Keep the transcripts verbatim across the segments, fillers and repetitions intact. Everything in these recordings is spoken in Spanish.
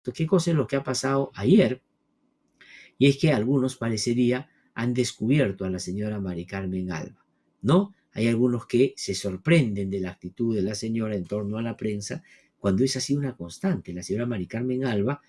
supuesto. ¿Qué cosa es lo que ha pasado ayer? Y es que algunos parecería han descubierto a la señora Mari Carmen Alba, ¿no? Hay algunos que se sorprenden de la actitud de la señora en torno a la prensa, cuando es así una constante. La señora Mari Carmen Alba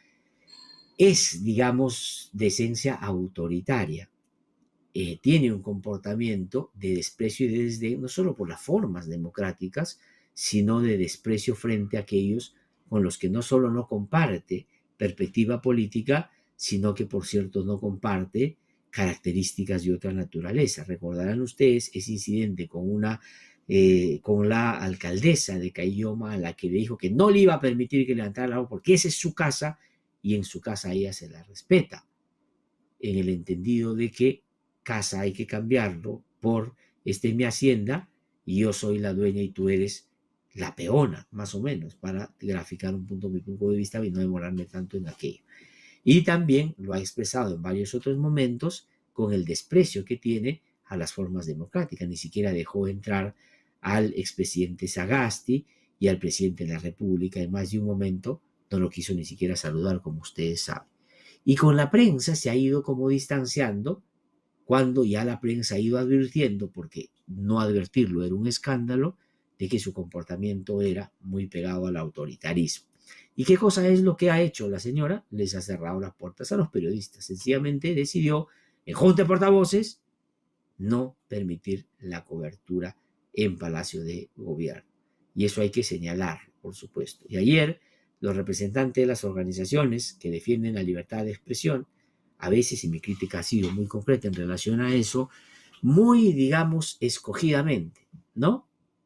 es, digamos, de esencia autoritaria. Eh, tiene un comportamiento de desprecio y de desdén, no solo por las formas democráticas, sino de desprecio frente a aquellos con los que no solo no comparte perspectiva política, sino que, por cierto, no comparte características de otra naturaleza. Recordarán ustedes ese incidente con, una, eh, con la alcaldesa de Caylloma, a la que le dijo que no le iba a permitir que levantara la mano porque esa es su casa y en su casa ella se la respeta, en el entendido de que casa hay que cambiarlo por esta es mi hacienda y yo soy la dueña y tú eres la peona, más o menos, para graficar un punto mi punto de vista y no demorarme tanto en aquello. Y también lo ha expresado en varios otros momentos con el desprecio que tiene a las formas democráticas. Ni siquiera dejó entrar al expresidente Sagasti y al presidente de la República en más de un momento, no lo quiso ni siquiera saludar, como ustedes saben. Y con la prensa se ha ido como distanciando, cuando ya la prensa ha ido advirtiendo, porque no advertirlo era un escándalo, de que su comportamiento era muy pegado al autoritarismo. ¿Y qué cosa es lo que ha hecho la señora? Les ha cerrado las puertas a los periodistas. Sencillamente decidió, en junta de portavoces, no permitir la cobertura en Palacio de Gobierno. Y eso hay que señalar, por supuesto. Y ayer, los representantes de las organizaciones que defienden la libertad de expresión, a veces, y mi crítica ha sido muy concreta en relación a eso, muy, digamos, escogidamente, ¿no?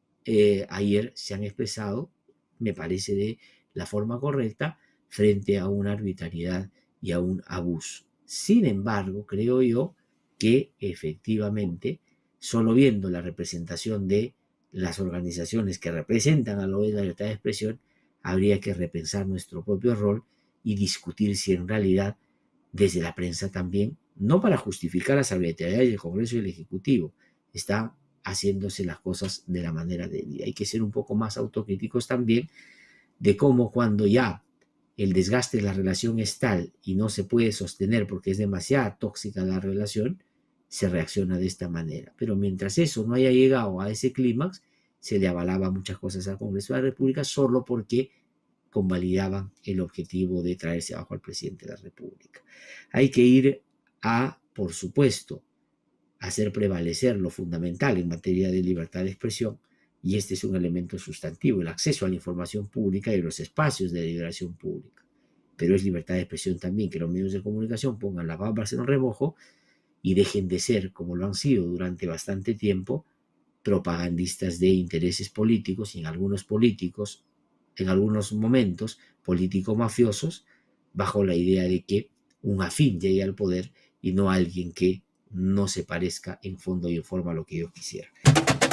Eh, ayer se han expresado, me parece, de la forma correcta frente a una arbitrariedad y a un abuso. Sin embargo, creo yo que efectivamente, solo viendo la representación de las organizaciones que representan a la libertad de expresión, habría que repensar nuestro propio rol y discutir si en realidad desde la prensa también, no para justificar las arbitrariedades del Congreso y el Ejecutivo, está haciéndose las cosas de la manera debida. Hay que ser un poco más autocríticos también de cómo cuando ya el desgaste de la relación es tal y no se puede sostener porque es demasiado tóxica la relación, se reacciona de esta manera. Pero mientras eso no haya llegado a ese clímax, se le avalaba muchas cosas al Congreso de la República solo porque convalidaban el objetivo de traerse abajo al presidente de la República. Hay que ir a, por supuesto, hacer prevalecer lo fundamental en materia de libertad de expresión, y este es un elemento sustantivo, el acceso a la información pública y los espacios de deliberación pública. Pero es libertad de expresión también que los medios de comunicación pongan las barbas en el remojo y dejen de ser, como lo han sido durante bastante tiempo, propagandistas de intereses políticos, y en algunos políticos, en algunos momentos, político-mafiosos, bajo la idea de que un afín llegue al poder y no alguien que no se parezca en fondo y en forma a lo que ellos quisieran.